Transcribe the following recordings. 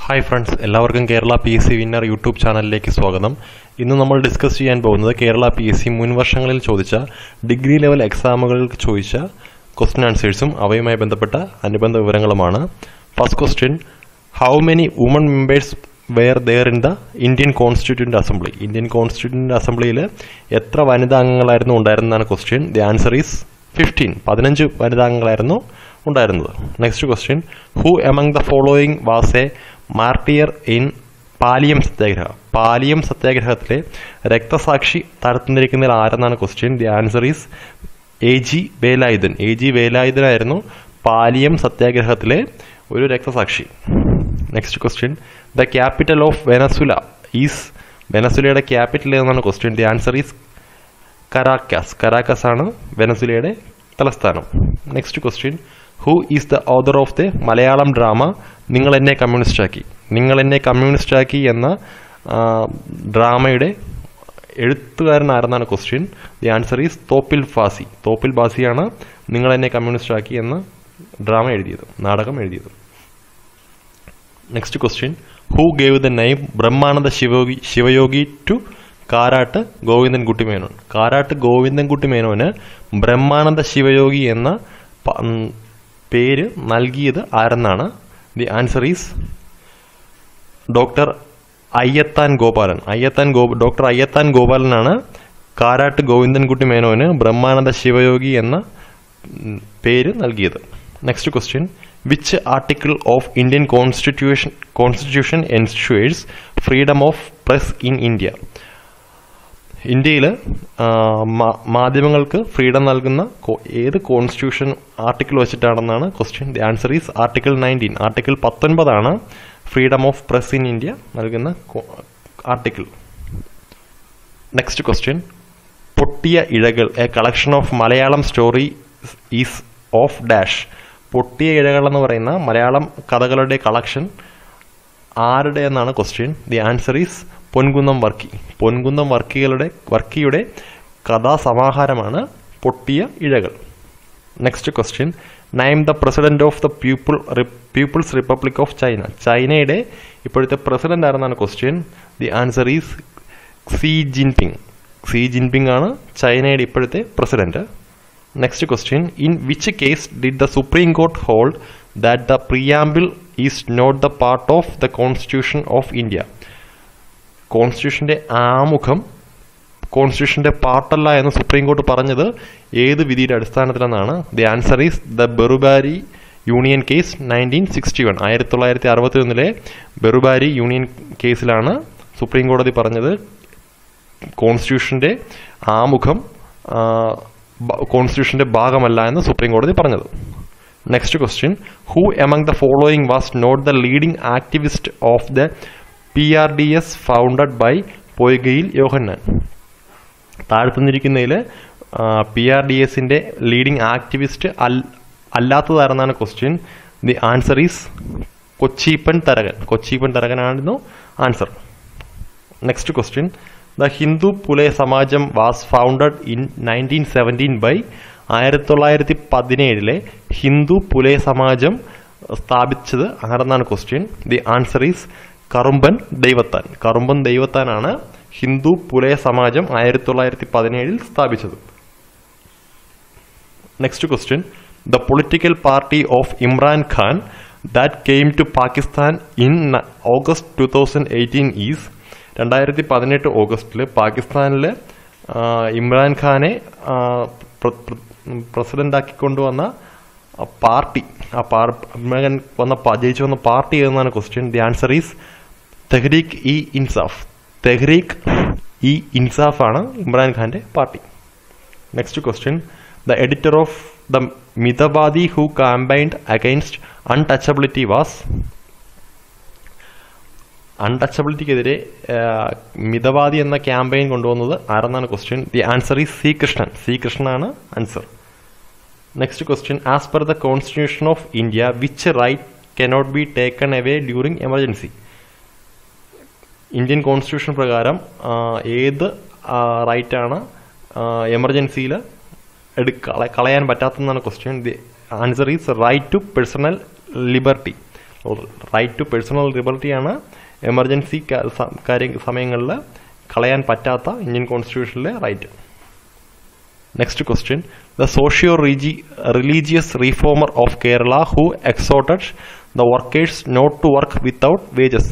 Hi friends, എല്ലാവർക്കും Kerala PSC winner YouTube ചാനലിലേക്ക് സ്വാഗതം. ഇന്ന് നമ്മൾ ഡിസ്കസ് ചെയ്യാൻ പോകുന്നത് കേരള PSC മുൻ വർഷങ്ങളിൽ ചോദിച്ച ഡിഗ്രി ലെവൽ എക്സാമുകൾക്ക് ചോദിച്ച ക്വസ്റ്റ്യൻ ആൻസേഴ്സും അവയുമായി ബന്ധപ്പെട്ട അനുബന്ധ വിവരങ്ങളുമാണ്. First question, how many women members were there in the Indian constituent assembly? Indian constituent അസംബ്ലിയിൽ എത്ര വനിതാ അംഗങ്ങളായിരുന്നു ഉണ്ടായിരുന്നതാണ് ക്വസ്റ്റ്യൻ. ദി ആൻസർ ഈസ് 15 വനിതാ അംഗങ്ങളായിരുന്നു ഉണ്ടായിരുന്നത്. Next question, who among the following was a martyr in Paliyam satyagraha? Paliyam സത്യാഗ്രഹത്തിലെ രക്തസാക്ഷി തരത്തിരിക്കുന്നതിൽ ആരെന്നാണ് question. The answer is AG Velayudhan. AG വേലായുധനായിരുന്നു പാലിയം സത്യാഗ്രഹത്തിലെ ഒരു രക്തസാക്ഷി. Next question, the capital of Venezuela is? വെനസുലയുടെ ക്യാപിറ്റൽ ഏതെന്നാണ് question. The answer is Caracas. Caracas ആണ് വെനസുലയുടെ തലസ്ഥാനം. Next question, who is the author of the Malayalam drama Ningal Enne കമ്മ്യൂണിസ്റ്റാക്കി? നിങ്ങൾ എന്നെ കമ്മ്യൂണിസ്റ്റാക്കി എന്ന ഡ്രാമയുടെ എഴുത്തുകാരൻ ആരെന്നാണ് question. The answer is Thoppil Bhasi. Thoppil ഫാസിയാണ് നിങ്ങൾ എന്നെ കമ്മ്യൂണിസ്റ്റാക്കി എന്ന ഡ്രാമ എഴുതിയത്, നാടകം എഴുതിയത്. Next question, who gave the name Brahmananda Shivayogi to Karattu Govindankutty Menon? Karattu Govindankutty മേനോന് ബ്രഹ്മാനന്ദ ശിവയോഗി എന്ന പേര് നൽകിയത് ആരെന്നാണ്. The answer is doctor Ayyathan Gopalan. Doctor Ayyathan ഗോപാലനാണ് കാരാട്ട് ഗോവിന്ദൻകുട്ടി മേനോന് ബ്രഹ്മാനന്ദ ശിവയോഗി എന്ന പേര് നൽകിയത്. Next question, which article of Indian constitution ensures freedom of press in India? ഇന്ത്യയിൽ മാധ്യമങ്ങൾക്ക് ഫ്രീഡം നൽകുന്ന ഏത് കോൺസ്റ്റിറ്റ്യൂഷൻ ആർട്ടിക്കിൾ വെച്ചിട്ടാണെന്നാണ് question. The answer is article 19. Article 19 freedom of press in India നൽകുന്ന article. Next question, Pottiya Izhakal a collection of Malayalam story is of dash? Pottiya Izhakal എന്ന് പറയുന്ന മലയാളം കഥകളുടെ collection ആരുടെ എന്നാണ് question. The answer is Ponkunnam Varkey. Ponkunnam വർക്കിയുടെ കഥാസമാഹാരമാണ് Pottiya Izhakal. Next question, name the president of the people's republic of China? ചൈനയുടെ ഇപ്പോഴത്തെ പ്രസിഡന്റ് ആരെന്നാണ് question. The answer is Xi Jinping. Xi Jinping ആണ് ചൈനയുടെ ഇപ്പോഴത്തെ president. Next question, in which case did the supreme court hold that the preamble is not the part of the constitution of India? കോൺസ്റ്റിറ്റ്യൂഷന്റെ ആമുഖം കോൺസ്റ്റിറ്റ്യൂഷന്റെ പാർട്ടല്ല എന്ന് supreme court പറഞ്ഞത് ഏത് വിധിയുടെ അടിസ്ഥാനത്തിലെന്നാണ്. The answer is the Berubari union case 1961. 1961 Berubari union കേസിലാണ് സുപ്രീം കോടതി പറഞ്ഞത് കോൺസ്റ്റിറ്റ്യൂഷന്റെ ആമുഖം കോൺസ്റ്റിറ്റ്യൂഷന്റെ ഭാഗമല്ല എന്ന് സുപ്രീം കോടതി പറഞ്ഞത്. Next question, who among the following was not the leading activist of the PRDS founded by Poykayil Yohannan? താഴ്ത്തുന്നിരിക്കുന്നതിൽ PRDSന്റെ ലീഡിംഗ് ആക്ടിവിസ്റ്റ് അല്ലാത്തതാരെന്നാണ് question. The answer is Kochippan Tharakan. Kochippan തരകനായിരുന്നു answer. Next question, the Hindu Pulaya Samajam was founded in 1917 by? 1917 Hindu Pulaya Samajam സ്ഥാപിച്ചത് ആരെന്നാണ് question. The answer is Karumban Daivathan. Karumban ദൈവത്താനാണ് ഹിന്ദു പുലയ സമാജം 1917 സ്ഥാപിച്ചത്. Next question, the political party of Imran Khan that came to Pakistan in August 2018 is? 2018 ഓഗസ്റ്റിൽ പാകിസ്ഥാനിൽ ഇമ്രാൻഖാനെ പ്രസിഡന്റാക്കി കൊണ്ടുവന്ന പാർട്ടി, ജയിച്ചു വന്ന പാർട്ടി ഏതെന്നാണ് question. The answer is Tehreek e Insaf. Tehreek e Insaf ആണ് ഇമ്രാൻഖാന്റെ party. Next question, the editor of the Mitavadi who campaigned against untouchability was? അൺടച്ചബിലിറ്റിക്കെതിരെ മിതവാദി എന്ന ക്യാമ്പയിൻ കൊണ്ടുവന്നത് ആരെന്നാണ് question. The answer is C Krishnan. C കൃഷ്ണനാണ് answer. Next question, as per the constitution of India which right cannot be taken away during emergency? Indian constitution പ്രകാരം ഏത് റൈറ്റാണ് എമർജൻസിയിൽ കളയാൻ പറ്റാത്തതെന്നാണ് question. The answer is right to personal liberty. Right to personal liberty ആണ് emergency സമയങ്ങളിൽ കളയാൻ പറ്റാത്ത ഇന്ത്യൻ കോൺസ്റ്റിറ്റ്യൂഷനിലെ right. Next question, the socio-religious reformer of Kerala who exhorted the workers not to work without wages.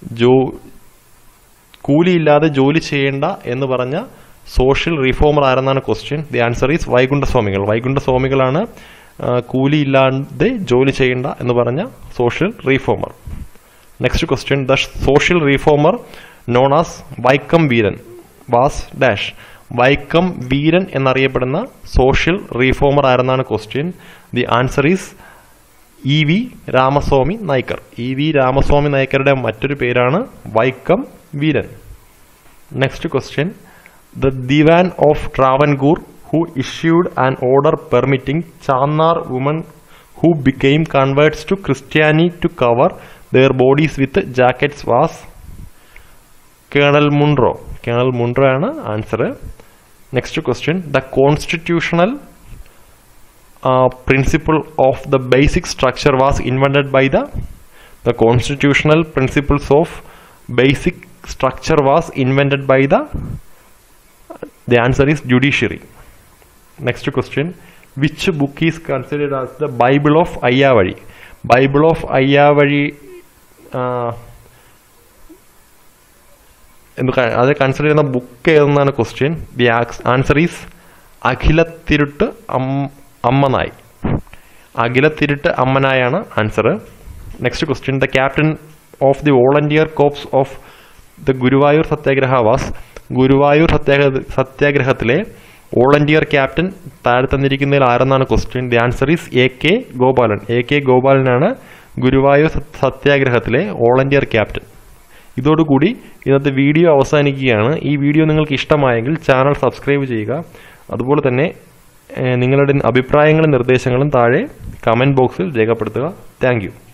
കൂലിയില്ലാതെ ജോലി ചെയ്യേണ്ട എന്ന് പറഞ്ഞ സോഷ്യൽ റിഫോമർ ആരെന്നാണ് question. The answer is Vaikundaswamikal. വൈകുണ്ഠസ്വാമികളാണ് കൂലിയില്ലാതെ ജോലി ചെയ്യേണ്ട എന്ന് പറഞ്ഞ social reformer. Next question, the social reformer known as Vaikom Veeran was dash. Vaikom Veeran എന്നറിയപ്പെടുന്ന സോഷ്യൽ റിഫോമർ ആരെന്നാണ് question. The answer is EV Ramaswamy Naicker. EV Ramaswamy നായ്ക്കരുടെ മറ്റൊരു പേരാണ് Vaikom Veeran. Next question, the diwan of Travancore who issued an order permitting Channar women who became converts to Christianity to cover their bodies with jackets was Colonel Munro. Colonel Munro ആണ് answer. Next question, the constitutional principle of the basic structure was invented by the constitutional principles of basic structure was invented by the answer is judiciary. Next question, which book is considered as the Bible of Ayyavazhi? Bible of Ayyavazhi അത് consider ചെയ്യുന്ന book ഏതെന്നാണ് question. The answer is Akilathirattu Ammanai. Akilathirattu അമ്മനായാണ് answer. Next question, the captain of the volunteer corps of the Guruvayur satyagraha was. Guruvayur സത്യാഗ്രഹത്തിലെ volunteer captain താഴെ തന്നിരിക്കുന്നതിൽ ആരെന്നാണ് question. The answer is AK Gopalan. AK ഗോപാലനാണ് ഗുരുവായൂർ സത്യാഗ്രഹത്തിലെ വോളണ്ടിയർ ക്യാപ്റ്റൻ. ഇതോടുകൂടി ഇന്നത്തെ വീഡിയോ അവസാനിക്കുകയാണ്. ഈ വീഡിയോ നിങ്ങൾക്ക് ഇഷ്ടമായെങ്കിൽ ചാനൽ സബ്സ്ക്രൈബ് ചെയ്യുക. അതുപോലെ തന്നെ നിങ്ങളുടെ അഭിപ്രായങ്ങളും നിർദ്ദേശങ്ങളും താഴെ കമൻറ്റ് ബോക്സിൽ രേഖപ്പെടുത്തുക. Thank U.